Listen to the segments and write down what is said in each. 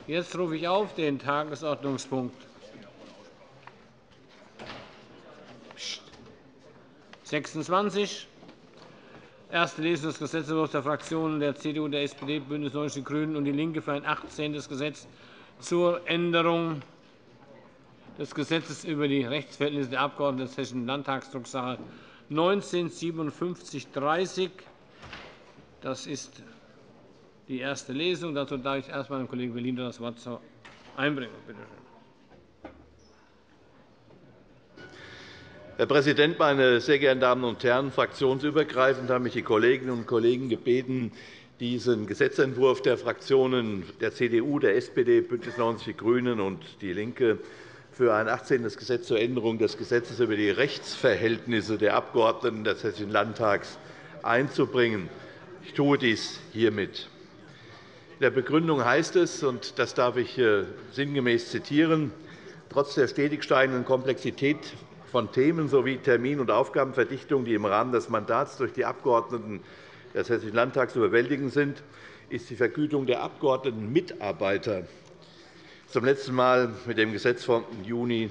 Jetzt rufe ich auf den Tagesordnungspunkt 26, erste Lesung des Gesetzentwurfs der Fraktionen der CDU, der SPD, BÜNDNIS 90 die GRÜNEN und DIE LINKE für ein 18. Gesetz zur Änderung des Gesetzes über die Rechtsverhältnisse der Abgeordneten des Hessischen Landtags, Drucksache 19-5730. Das ist die erste Lesung. Dazu darf ich erst einmal dem Kollegen Bellino das Wort einbringen. Bitte schön. Herr Präsident, meine sehr geehrten Damen und Herren! Fraktionsübergreifend haben mich die Kolleginnen und Kollegen gebeten, diesen Gesetzentwurf der Fraktionen der CDU, der SPD, BÜNDNIS 90 die GRÜNEN und DIE LINKE für ein 18. Gesetz zur Änderung des Gesetzes über die Rechtsverhältnisse der Abgeordneten des Hessischen Landtags einzubringen. Ich tue dies hiermit. In der Begründung heißt es, und das darf ich sinngemäß zitieren, trotz der stetig steigenden Komplexität von Themen sowie Termin- und Aufgabenverdichtung, die im Rahmen des Mandats durch die Abgeordneten des Hessischen Landtags zu bewältigen sind, ist die Vergütung der Abgeordnetenmitarbeiter zum letzten Mal mit dem Gesetz vom 28. Juni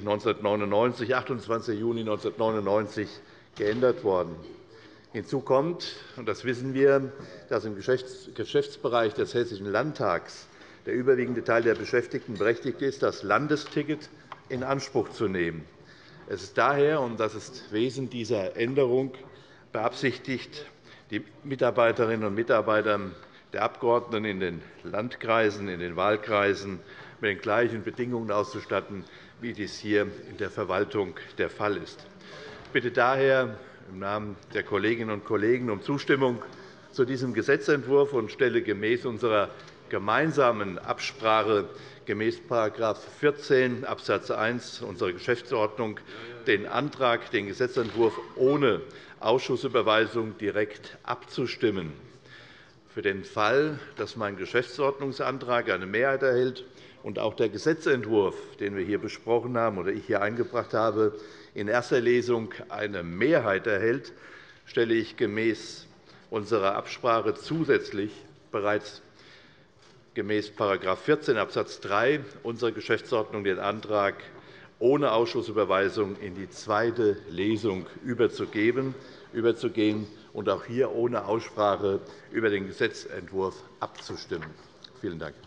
1999 geändert worden. Hinzu kommt, und das wissen wir, dass im Geschäftsbereich des Hessischen Landtags der überwiegende Teil der Beschäftigten berechtigt ist, das Landesticket in Anspruch zu nehmen. Es ist daher, und das ist Wesen dieser Änderung, beabsichtigt, die Mitarbeiterinnen und Mitarbeiter der Abgeordneten in den Landkreisen, in den Wahlkreisen mit den gleichen Bedingungen auszustatten, wie dies hier in der Verwaltung der Fall ist. Ich bitte daher im Namen der Kolleginnen und Kollegen um Zustimmung zu diesem Gesetzentwurf und stelle gemäß unserer gemeinsamen Absprache gemäß § 14 Abs. 1 unserer Geschäftsordnung den Antrag, den Gesetzentwurf ohne Ausschussüberweisung direkt abzustimmen. Für den Fall, dass mein Geschäftsordnungsantrag eine Mehrheit erhält und auch der Gesetzentwurf, den wir hier besprochen haben oder ich hier eingebracht habe, in erster Lesung eine Mehrheit erhält, stelle ich gemäß unserer Absprache zusätzlich bereits gemäß § 14 Abs. 3 unserer Geschäftsordnung den Antrag, ohne Ausschussüberweisung in die zweite Lesung überzugehen und auch hier ohne Aussprache über den Gesetzentwurf abzustimmen. Vielen Dank.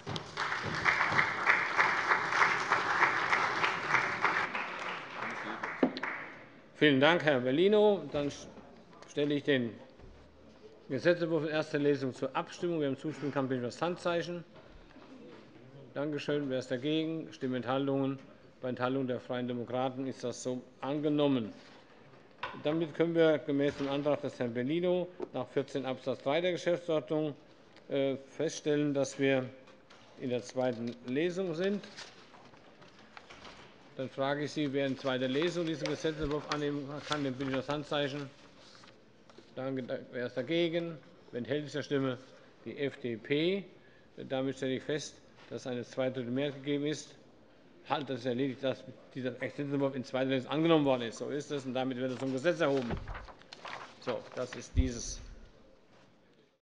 Vielen Dank, Herr Bellino. Dann stelle ich den Gesetzentwurf in erster Lesung zur Abstimmung. Wer ihm zustimmen kann, bitte das Handzeichen. Danke schön. Wer ist dagegen? Stimmenthaltungen. Bei Enthaltung der Freien Demokraten ist das so angenommen. Damit können wir gemäß dem Antrag des Herrn Bellino nach 14 Abs. 3 der Geschäftsordnung feststellen, dass wir in der zweiten Lesung sind. Dann frage ich Sie, wer in zweiter Lesung diesen Gesetzentwurf annehmen kann, dem bitte ich das Handzeichen. Danke. Wer ist dagegen? Wer enthält sich der Stimme? Die FDP. Damit stelle ich fest, dass eine Zweidrittelmehrheit gegeben ist. Das ist erledigt, dass dieser Gesetzentwurf in zweiter Lesung angenommen worden ist. So ist es, und damit wird es zum Gesetz erhoben. So, das ist dieses